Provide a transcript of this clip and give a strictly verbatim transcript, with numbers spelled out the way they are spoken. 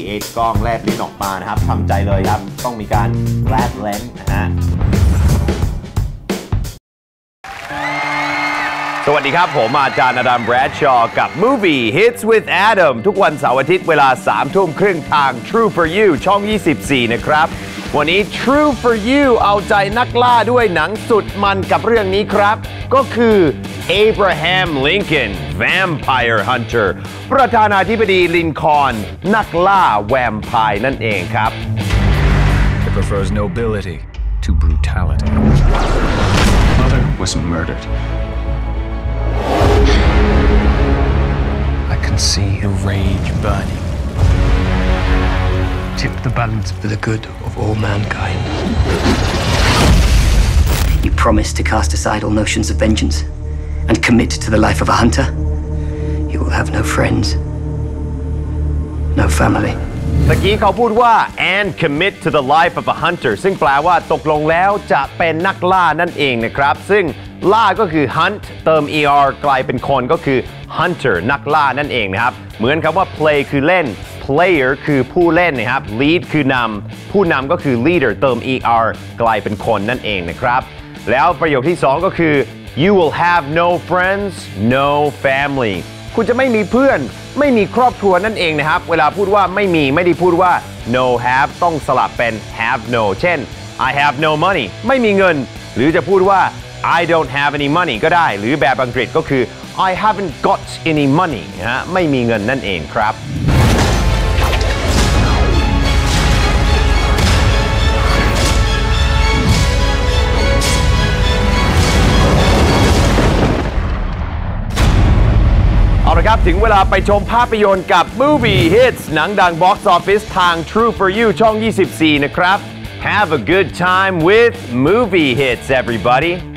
เอ็กซ์กล้องแลบลิ้นออกมานะครับทำใจเลยครับต้องมีการแลบเลนส์นะฮะสวัสดีครับผมอาจารย์อดัม แบรดชอว์กับ Movie Hits with Adam ทุกวันเสาร์อาทิตย์เวลาสามทุ่มครึ่งทาง True for You ช่องยี่สิบสี่นะครับวันนี้ True for You เอาใจนักล่าด้วยหนังสุดมันกับเรื่องนี้ครับก็คือ Abraham Lincoln Vampire Hunter ประธานาธิบดีลินคอล์นนักล่าแวมไพร์นั่นเองครับ It prefers nobility to brutality. Mother was murdered. I can see the rage burning. Tip the balance for the good of all mankind. You promise to cast aside all notions of vengeance and commit to the life of a hunter. You will have no friends, no family. ตะกี้เขาพูดว่า and commit to the life of a hunter ซึ่งแปลว่าตกลงแล้วจะเป็นนักล่านั่นเองนะครับซึ่งล่าก็คือ hunt เติม er กลายเป็นคนก็คือ hunter นักล่านั่นเองนะครับเหมือนคำว่า play คือเล่น player คือผู้เล่นนะครับ lead คือนำผู้นำก็คือ leader เติม er กลายเป็นคนนั่นเองนะครับแล้วประโยคที่สองก็คือ you will have no friends no family คุณจะไม่มีเพื่อนไม่มีครอบครัวนั่นเองนะครับเวลาพูดว่าไม่มีไม่ได้พูดว่า no have ต้องสลับเป็น have no เช่น I have no money ไม่มีเงินหรือจะพูดว่า I don't have any money ก็ได้หรือแบบอังกฤษก็คือ I haven't got any money นะฮะไม่มีเงินนั่นเองครับเอาละครับถึงเวลาไปชมภาพยนตร์กับ Movie Hits หนังดัง Box Office ทาง True for You ช่องยี่สิบสี่นะครับ Have a good time with Movie Hits everybody